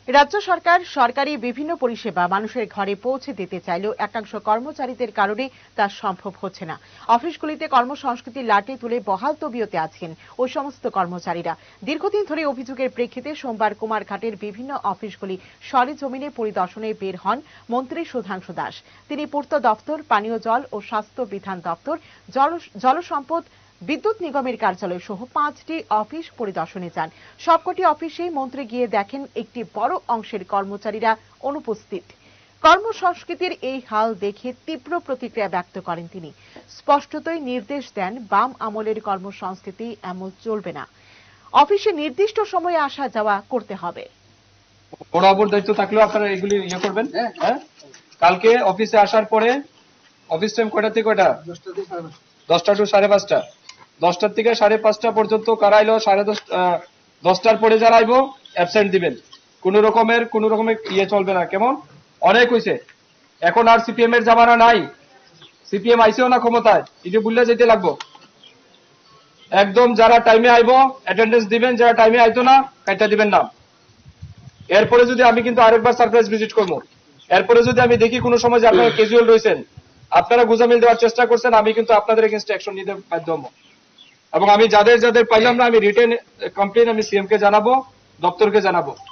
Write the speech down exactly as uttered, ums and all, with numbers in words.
রাজ্য সরকার সরকারি বিভিন্ন পরিষেবা মানুষের ঘরে পৌঁছে দিতে চাইলেও একাংশ কর্মচারীদের কারণে তা সম্ভব হচ্ছে না। অফিসগুলিতে কর্মসংস্কৃতির লাটে তুলে বহাল তবিয়তে আছেন ওই সমস্ত কর্মচারীরা। দীর্ঘদিন ধরে অভিযোগের প্রেক্ষিতে সোমবার কুমারঘাটের বিভিন্ন অফিসগুলি সরেজমিনে পরিদর্শনে বের হন মন্ত্রী সুধাংশু দাস। তিনি পূর্ত দপ্তর, পানীয় জল ও স্বাস্থ্য বিধান দপ্তর, জলসম্পদ, বিদ্যুৎ নিগমের কার্যালয় সহ পাঁচটি অফিস পরিদর্শনে যান। সবক'টি অফিসেই মন্ত্রী গিয়ে দেখেন একটি বড় অংশের কর্মচারীরা অনুপস্থিত। কর্মসংস্কৃতির এই হাল দেখে তীব্র প্রতিক্রিয়া ব্যক্ত করেন তিনি। স্পষ্টতই নির্দেশ দেন, বাম আমলের কর্মসংস্কৃতি এমন চলবে না। অফিসে নির্দিষ্ট সময়ে আসা যাওয়া করতে হবে। বরাবর দায়িত্ব থাকলেও আপনারা এগুলি ইয়ে করবেন। হ্যাঁ, কালকে অফিসে আসার পরে অফিস টাইম কয়টা থেকে কয়টা? দশটা টু সাড়ে পাঁচটা। দশটার থেকে সাড়ে পাঁচটা পর্যন্ত কারা আইলো, সাড়ে দশ দশটার পরে যারা আইবো অ্যাবসেন্ট দিবেন। কোন রকমের কোন রকমের ইয়ে চলবে না। কেমন? অনেক হয়েছে, এখন আর সিপিএম এর জামানা নাই। সিপিএম আইসেও না ক্ষমতায়, এই যে বুঝলে যেতে লাগবো। একদম যারা টাইমে আইবো অ্যাটেন্ডেন্স দিবেন, যারা টাইমে আইতো না কাইটা দিবেন না। এরপরে যদি আমি কিন্তু আরেকবার সারপ্রাইজ ভিজিট করবো। এরপরে যদি আমি দেখি কোনো সময় যে আপনারা ক্যাজুয়াল রয়েছেন, আপনারা গুজামিল দেওয়ার চেষ্টা করছেন, আমি কিন্তু আপনাদের এগেইনস্ট অ্যাকশন নিতে বাধ্য হবো। এবং আমি যাদের যাদের পাইলাম না, আমি রিটেন কমপ্লেন আমি সিএম কে জানাবো, দপ্তরকে জানাবো।